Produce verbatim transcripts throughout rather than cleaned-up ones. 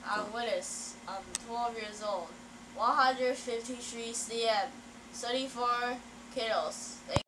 I'm Willis. I'm twelve years old. one hundred fifty-three centimeters. thirty-four kilos. Thank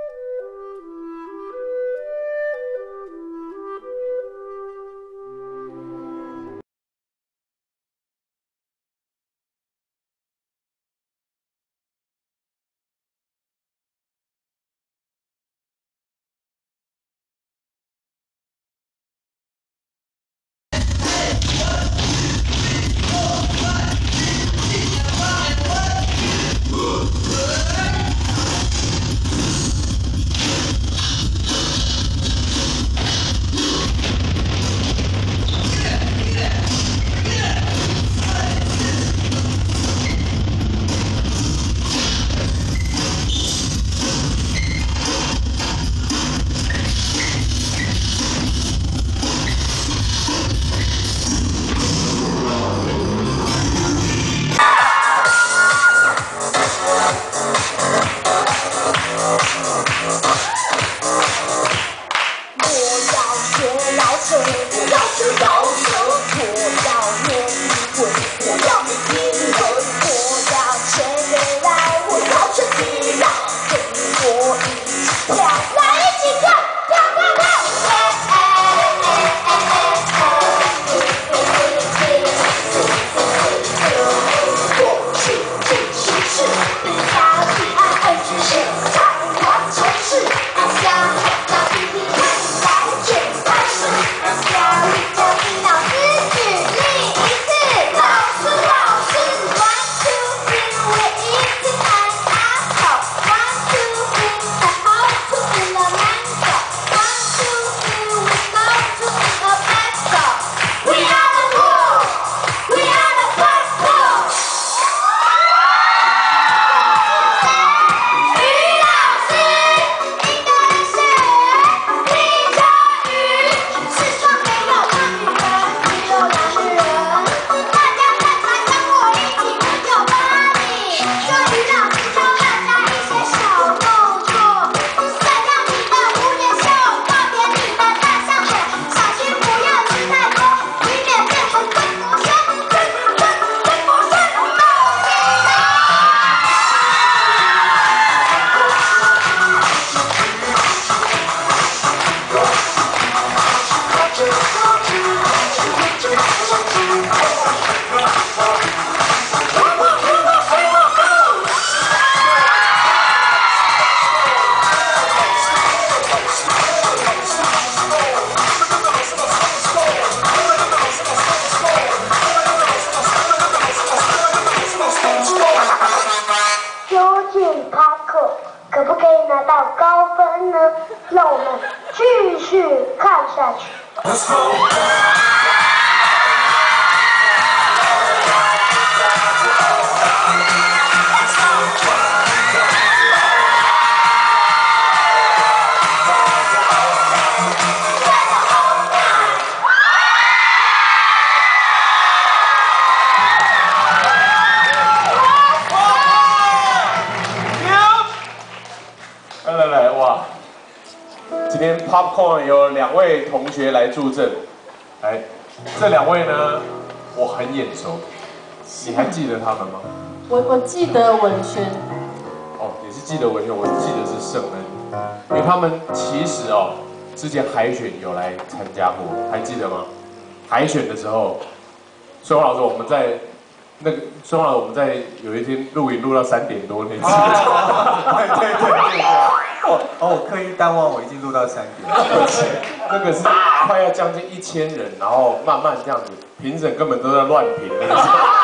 Let's go. 来来来，哇！今天 Popcorn 有两位同学来助阵，来，这两位呢，我很眼熟，你还记得他们吗？ 我我记得文轩。 哦，也是记得文轩，我记得是圣恩，因为他们其实哦，之前海选有来参加过，还记得吗？海选的时候，孙老师我们在。 那个孙老师，我们在有一天录影录到三点多，你记得？ 对对对对对。哦哦，我刻意淡忘，我已经录到三点。 那个是快要将近一千人，然后慢慢这样子，评审根本都在乱评那个。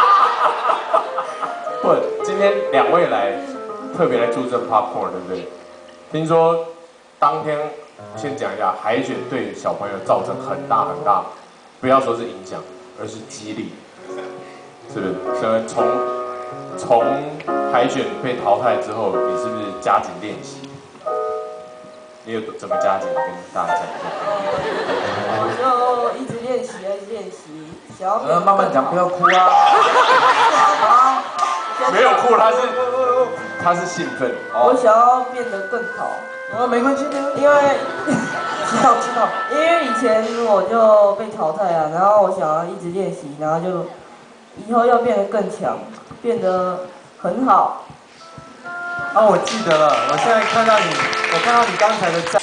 不，今天两位来特别来助阵 Popcorn， 对不对？听说当天先讲一下，海选对小朋友造成很大很大，不要说是影响，而是激励。 是不是？所以从从海选被淘汰之后，你是不是加紧练习？你有怎么加紧？跟大家讲一下。 我就一直练习，一直练习，小品。 呃，慢慢讲，不要哭啊！ 没有哭，他是他是兴奋。 我想要变得更好。 哦，没关系的， 因为知道知道，因为以前我就被淘汰啊，然后我想要一直练习，然后就以后要变得更强，变得很好。 哦，我记得了，我现在看到你，我看到你刚才的站。